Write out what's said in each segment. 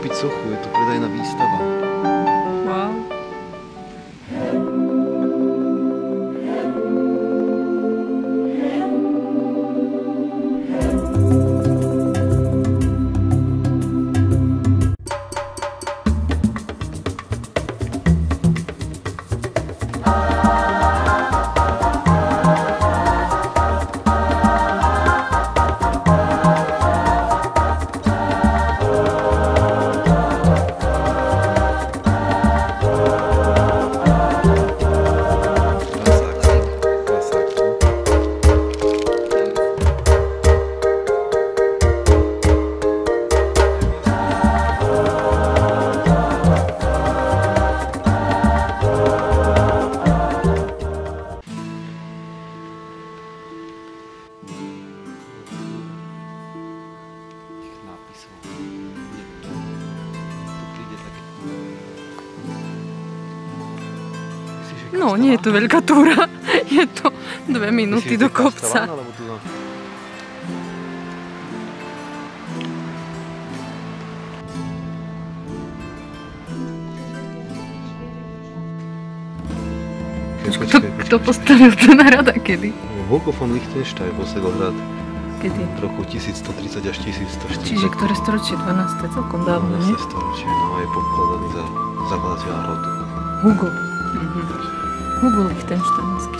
kúpiť sochu, je tu predajná výstava. Wow. No, nie je to veľká túra, je to 2 minúty do kopca. Kto postavil ten hrad a kedy? Hugo von Lichtenstein postavil hrad. Kedy? V roku 1130 až 1140. Čiže ktoré storočie? 12. celkom dávno, nie? 12. storočie, no je pokladaný za zakladateľa rodu. Hugo. Hugo Lichtensteinský.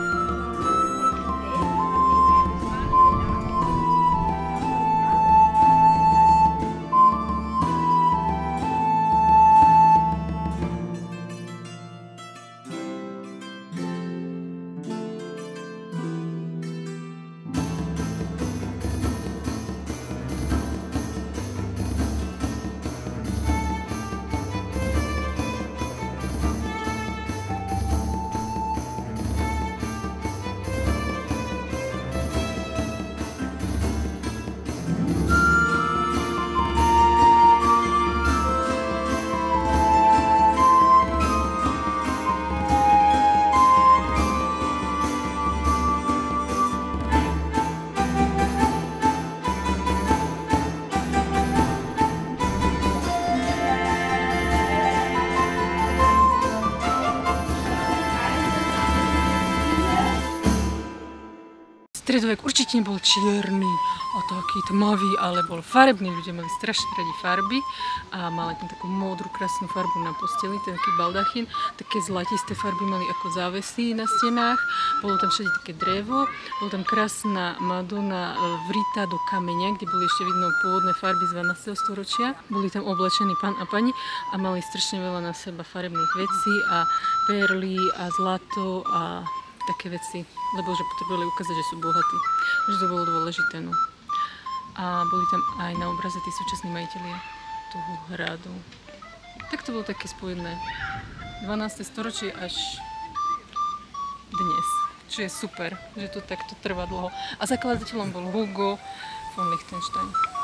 Stredovek určite nebol čierny a taký tmavý, ale bol farebný. Ľudia mali strašne radi farby a mali tam takú modrú, krásnu farbu na posteli, taký baldachín. Také zlatisté farby mali ako závesy na stenách. Bolo tam všade také drevo. Bola tam krásna Madonna vrita do kameňa, kde boli ešte vidno pôvodné farby z 12. storočia. Boli tam oblečení pán a pani a mali strašne veľa na seba farebných vecí a perly a zlato a také veci, lebo že potrebovali ukázať, že sú bohatí, že to bolo dôležité. No. A boli tam aj na obraze tí súčasní majitelia toho hradu. Tak to bolo také spojené 12. storočie až dnes, čo je super, že to takto trvá dlho. A zakladateľom bol Hugo von Lichtenstein.